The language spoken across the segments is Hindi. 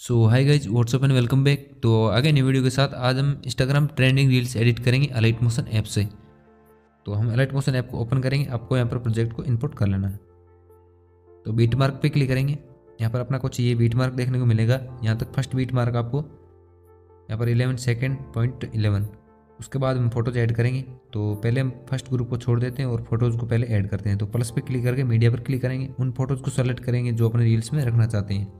So hi guys, what's up and welcome back. तो आगे नई वीडियो के साथ आज हम इंस्टाग्राम ट्रेंडिंग रील्स एडिट करेंगे अलाइट मोशन ऐप से। तो हम अलाइट मोशन ऐप को ओपन करेंगे। आपको यहाँ पर प्रोजेक्ट को इंपोर्ट कर लेना है। तो बीट मार्क पे क्लिक करेंगे। यहाँ पर अपना कुछ ये बीट मार्क देखने को मिलेगा। यहाँ तक फर्स्ट बीट मार्क आपको यहाँ पर 11 सेकेंड पॉइंट 11। उसके बाद हम फोटोज ऐड करेंगे। तो पहले हम फर्स्ट ग्रुप को छोड़ देते हैं और फोटोज़ को पहले ऐड करते हैं। तो प्लस पे क्लिक करके मीडिया पर क्लिक करेंगे। उन फोटोज़ को सेलेक्ट करेंगे जो अपने रील्स में रखना चाहते हैं।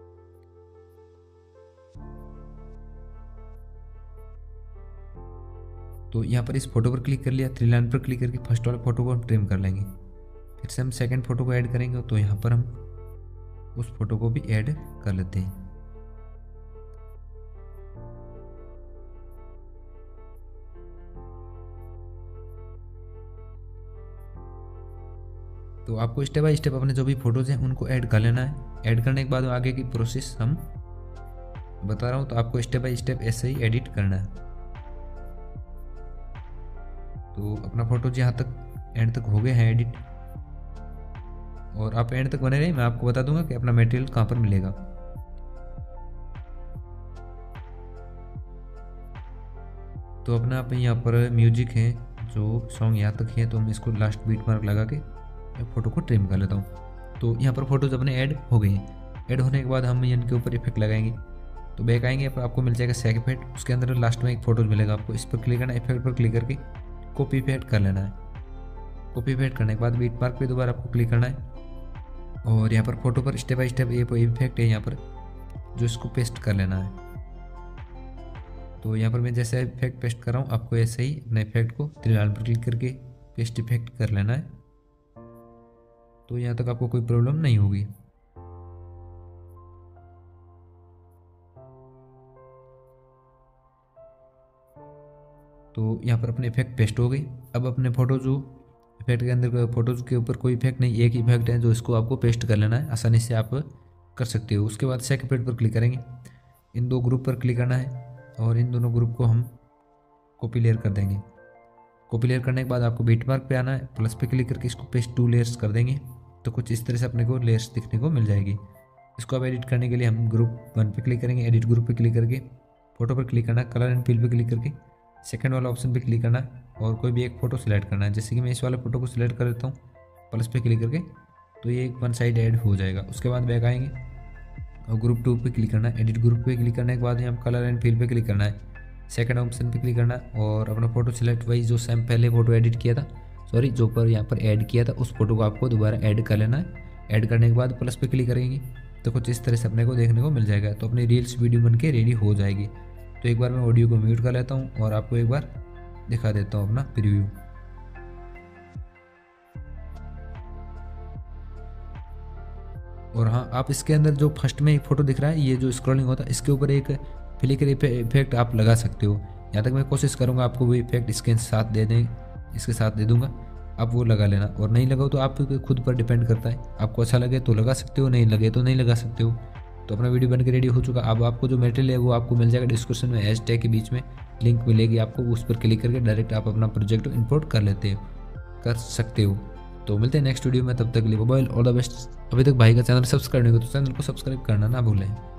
तो यहाँ पर इस फोटो पर क्लिक कर लिया। थ्री लाइन पर क्लिक करके फर्स्ट वाले फोटो को हम ट्रिम कर लेंगे। फिर से हम सेकंड फोटो को ऐड करेंगे। तो यहाँ पर हम उस फोटो को भी ऐड कर लेते हैं। तो आपको स्टेप बाय स्टेप अपने जो भी फोटोज हैं उनको ऐड कर लेना है। ऐड करने के बाद आगे की प्रोसेस हम बता रहा हूँ। तो आपको स्टेप बाय स्टेप ऐसे ही एडिट करना है। तो अपना फोटोज यहाँ तक एंड तक हो गए हैं एडिट। और आप एंड तक बने रहिए, मैं आपको बता दूंगा कि अपना मटेरियल कहाँ पर मिलेगा। तो अपना आप यहाँ पर म्यूजिक है, जो सॉन्ग यहाँ तक है। तो हम इसको लास्ट बीट मार्क लगा के फोटो को ट्रिम कर लेता हूँ। तो यहाँ पर फोटोज अपने ऐड हो गए हैं। ऐड होने के बाद हम इनके ऊपर इफेक्ट लगाएंगे। तो बैक आएंगे, पर आपको मिल जाएगा सेक इफेक्ट। उसके अंदर लास्ट में एक फोटोज मिलेगा। आपको इस पर क्लिक करना है, इफेक्ट पर क्लिक करके कॉपी इफेक्ट कर लेना है। कॉपी इफेक्ट करने के बाद बीट मार्क पे दोबारा आपको क्लिक करना है और यहाँ पर फोटो पर स्टेप बाय स्टेप ये इफेक्ट है यहाँ पर, जो इसको पेस्ट कर लेना है। तो यहाँ पर मैं जैसे इफेक्ट पेस्ट कर रहा हूँ, आपको ऐसे ही अपने इफेक्ट को थ्री लाइन पर क्लिक करके पेस्ट इफेक्ट कर लेना है। तो यहाँ तक आपको कोई प्रॉब्लम नहीं होगी। तो यहाँ पर अपने इफेक्ट पेस्ट हो गई। अब अपने फोटो जो इफेक्ट के अंदर फोटोज के ऊपर कोई इफेक्ट नहीं, एक इफेक्ट है जो इसको आपको पेस्ट कर लेना है। आसानी से आप कर सकते हो। उसके बाद सेकंड इफेक्ट पर क्लिक करेंगे। इन दो ग्रुप पर क्लिक करना है और इन दोनों ग्रुप को हम कॉपी लेयर कर देंगे। कॉपी लेयर करने के बाद आपको बीट मार्क पे आना है, प्लस पे क्लिक करके इसको पेस्ट टू लेयर्स कर देंगे। तो कुछ इस तरह से अपने को लेयर्स दिखने को मिल जाएगी। इसको अब एडिट करने के लिए हम ग्रुप 1 पे क्लिक करेंगे। एडिट ग्रुप पे क्लिक करके फोटो पर क्लिक करना है, कलर एंड फिल पे क्लिक करके सेकंड वाला ऑप्शन पे क्लिक करना है और कोई भी एक फ़ोटो सिलेक्ट करना है। जैसे कि मैं इस वाले फ़ोटो को सिलेक्ट कर देता हूँ, प्लस पे क्लिक करके, तो ये एक वन साइड ऐड हो जाएगा। उसके बाद बैक आएंगे और ग्रुप 2 पे क्लिक करना है। एडिट ग्रुप पे क्लिक करने के बाद यहाँ कलर एंड फिल पे क्लिक करना है, सेकंड ऑप्शन पे क्लिक करना है और अपना फोटो सिलेक्ट वाइज जो सेम पहले फोटो एडिट किया था, जो पर यहाँ पर ऐड किया था, उस फोटो को आपको दोबारा ऐड कर लेना है। ऐड करने के बाद प्लस पे क्लिक करेंगे तो कुछ इस तरह से अपने को देखने को मिल जाएगा। तो अपनी रील्स वीडियो बन के रेडी हो जाएगी। तो एक बार मैं ऑडियो को म्यूट कर लेता हूँ और आपको एक बार दिखा देता हूँ अपना प्रीव्यू। और हाँ, आप इसके अंदर जो फर्स्ट में एक फोटो दिख रहा है, ये जो स्क्रॉलिंग होता है, इसके ऊपर एक फ्लिकर इफेक्ट आप लगा सकते हो। यहाँ तक मैं कोशिश करूँगा आपको वो इफेक्ट इसके साथ इसके साथ दे दूंगा। आप वो लगा लेना, और नहीं लगाओ तो आप खुद पर डिपेंड करता है। आपको अच्छा लगे तो लगा सकते हो, नहीं लगे तो नहीं लगा सकते हो। तो अपना वीडियो बनकर रेडी हो चुका। अब आपको जो मटेरियल है वो आपको मिल जाएगा डिस्क्रिप्शन में, हैशटैग के बीच में लिंक मिलेगी आपको। उस पर क्लिक करके डायरेक्ट आप अपना प्रोजेक्ट इंपोर्ट कर सकते हो। तो मिलते हैं नेक्स्ट वीडियो में, तब तक के लिए मोबाइल ऑल द बेस्ट। अभी तक भाई का चैनल सब्सक्राइब नहीं हो तो चैनल को सब्सक्राइब करना ना भूलें।